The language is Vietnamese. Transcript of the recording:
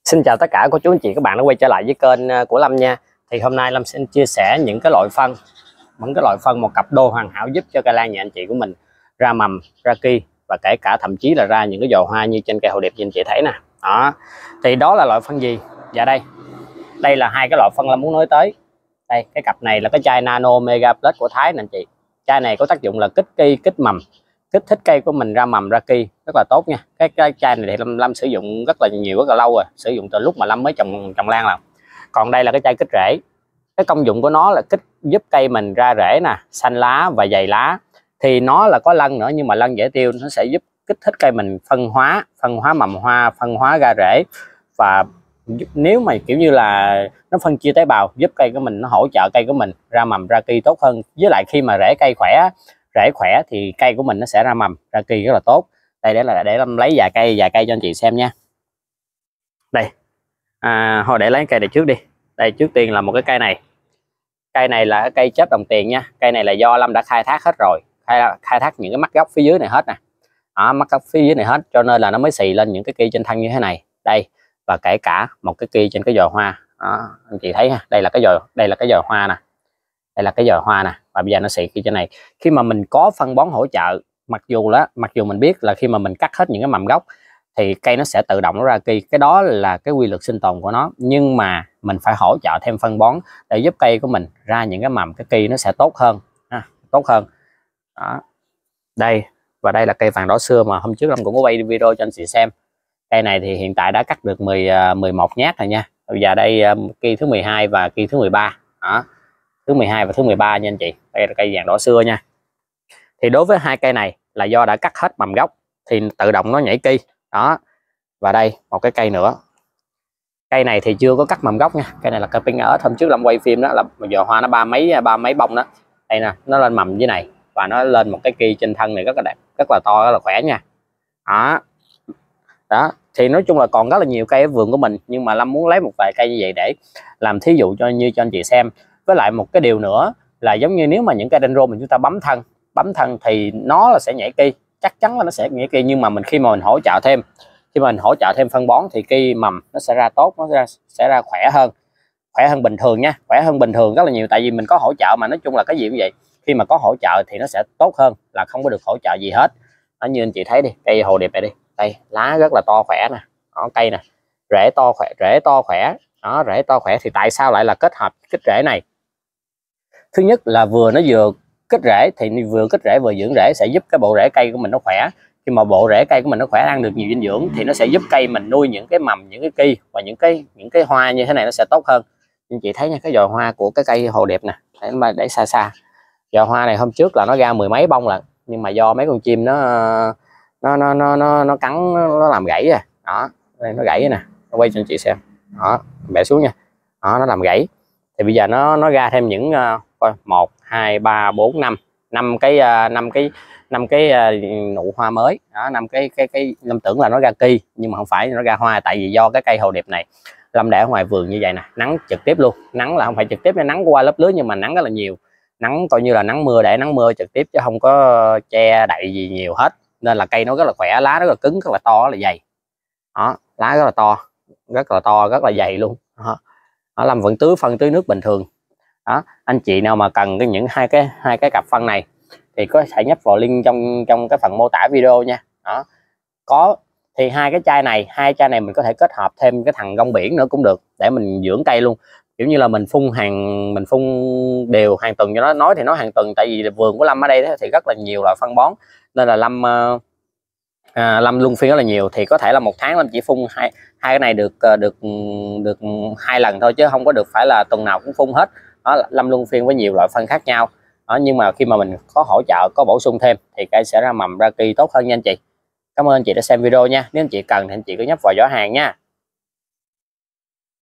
Xin chào tất cả cô chú anh chị các bạn đã quay trở lại với kênh của Lâm nha. Thì hôm nay Lâm xin chia sẻ những cái loại phân một cặp đôi hoàn hảo giúp cho cây lan nhà anh chị của mình ra mầm, ra ki và kể cả thậm chí là ra những cái giò hoa như trên cây hồ điệp như anh chị thấy nè. Đó. Thì đó là loại phân gì? Dạ đây là hai cái loại phân Lâm muốn nói tới. Đây, cái cặp này là cái chai Nano Mega Plus của Thái nè anh chị. Chai này có tác dụng là kích ki, kích mầm, kích thích cây của mình ra mầm ra ki rất là tốt nha. Cái chai này thì Lâm sử dụng rất là nhiều, rất là lâu rồi, sử dụng từ lúc mà Lâm mới trồng lan. Còn đây là cái chai kích rễ. Cái công dụng của nó là giúp cây mình ra rễ nè, xanh lá và dày lá. Thì nó là có lân nữa, nhưng mà lân dễ tiêu, nó sẽ giúp kích thích cây mình phân hóa mầm hoa, phân hóa ra rễ. Và nếu mà kiểu như là nó phân chia tế bào, giúp cây của mình, nó hỗ trợ cây của mình ra mầm ra ki tốt hơn. Với lại khi mà rễ cây rễ khỏe thì cây của mình nó sẽ ra mầm ra ki rất là tốt. Đây để Lâm lấy vài cây cho anh chị xem nha. Đây thôi để lấy cây này trước đi. Đây, trước tiên là một cái cây này là cây chớp đồng tiền nha. Cây này là do Lâm đã khai thác hết rồi, khai thác những cái mắt gốc phía dưới này hết nè. Mắt gốc phía dưới này hết, cho nên là nó mới xì lên những cái ki trên thân như thế này. Đây, và kể cả một cái ki trên cái giò hoa. Đó, anh chị thấy ha, đây là cái giò hoa nè. Đây là cái giò hoa nè, và bây giờ nó xị khi trên này. Khi mà mình có phân bón hỗ trợ, mặc dù mình biết là khi mà mình cắt hết những cái mầm gốc thì cây nó sẽ tự động nó ra ki, cái đó là cái quy luật sinh tồn của nó, nhưng mà mình phải hỗ trợ thêm phân bón để giúp cây của mình ra những cái mầm, cái ki nó sẽ tốt hơn tốt hơn. Đó. Đây, và đây là cây vàng đỏ xưa mà hôm trước Lâm cũng có quay video cho anh chị xem. Cây này thì hiện tại đã cắt được 11 nhát rồi nha. Bây giờ đây ki thứ 12 và ki thứ 13. Đó, thứ 12 và thứ 13 nha anh chị. Đây là cây vàng đỏ xưa nha. Thì đối với hai cây này là do đã cắt hết mầm gốc thì tự động nó nhảy ki. Đó. Và đây một cái cây nữa. Cây này thì chưa có cắt mầm gốc nha. Cây này là cây pin ớt, hôm trước Lâm quay phim đó là giò hoa nó ba mấy bông đó. Đây nè, nó lên mầm dưới này và nó lên một cái ki trên thân này rất là đẹp, rất là to, rất là khỏe nha. Đó. Thì nói chung là còn rất là nhiều cây ở vườn của mình, nhưng mà Lâm muốn lấy một vài cây như vậy để làm thí dụ cho anh chị xem. Với lại một cái điều nữa là giống như nếu mà những cây dendron mình chúng ta bấm thân thì nó là sẽ nhảy ki, chắc chắn là nó sẽ nhảy ki, nhưng mà khi mà mình hỗ trợ thêm phân bón thì ki mầm nó sẽ ra tốt, sẽ ra khỏe hơn bình thường nha, khỏe hơn bình thường rất là nhiều, tại vì mình có hỗ trợ mà. Nói chung là cái gì cũng vậy, khi mà có hỗ trợ thì nó sẽ tốt hơn là không có được hỗ trợ gì hết. Đó, như anh chị thấy đi, cây hồ điệp này đi, đây lá rất là to khỏe nè. Đó, cây nè, rễ to khỏe. Đó, rễ to khỏe thì tại sao lại là kết hợp kích rễ này? Thứ nhất là vừa kích rễ thì vừa kích rễ vừa dưỡng rễ, sẽ giúp cái bộ rễ cây của mình nó khỏe. Khi mà bộ rễ cây của mình nó khỏe, ăn được nhiều dinh dưỡng thì nó sẽ giúp cây mình nuôi những cái mầm, những cái ki và những cái hoa như thế này nó sẽ tốt hơn. Anh chị thấy nha, cái giò hoa của cái cây hồ điệp nè, để xa giò hoa này hôm trước là nó ra 10 mấy bông lận, nhưng mà do mấy con chim nó cắn, nó làm gãy rồi. Đó, đây nó gãy nè, nó quay cho anh chị xem. Đó, bẻ xuống nha. Đó, nó làm gãy. Thì bây giờ nó ra thêm những 1 2 3 4 5 cái nụ hoa mới. Đó, 5 cái Lâm tưởng là nó ra ki nhưng mà không phải, nó ra hoa. Tại vì do cái cây hồ điệp này Lâm để ở ngoài vườn như vậy nè, nắng trực tiếp luôn. Nắng là không phải trực tiếp, nắng qua lớp lưới nhưng mà nắng rất là nhiều. Nắng coi như là nắng mưa, để nắng mưa trực tiếp chứ không có che đậy gì nhiều hết, nên là cây nó rất là khỏe, lá rất là cứng, rất là to, rất là dày. Đó, lá rất là to, rất là dày luôn. Đó, Lâm vẫn tưới nước bình thường. Đó, anh chị nào mà cần những hai cái cặp phân này thì có thể nhấp vào link trong cái phần mô tả video nha. Đó, có thì hai chai này mình có thể kết hợp thêm cái thằng rong biển nữa cũng được, để mình dưỡng cây luôn. Kiểu như là mình phun đều hàng tuần cho nó. Nói thì nói hàng tuần, tại vì vườn của Lâm ở đây thì rất là nhiều loại phân bón, nên là Lâm luân phiên rất là nhiều. Thì có thể là một tháng Lâm chỉ phun hai cái này được 2 lần thôi, chứ không có được phải là tuần nào cũng phun hết. Đó, Lâm luân phiên với nhiều loại phân khác nhau. Đó, nhưng mà khi mà mình có hỗ trợ, có bổ sung thêm thì cây sẽ ra mầm ra ki tốt hơn nha anh chị. Cảm ơn anh chị đã xem video nha. Nếu anh chị cần thì anh chị cứ nhấp vào giỏ hàng nha.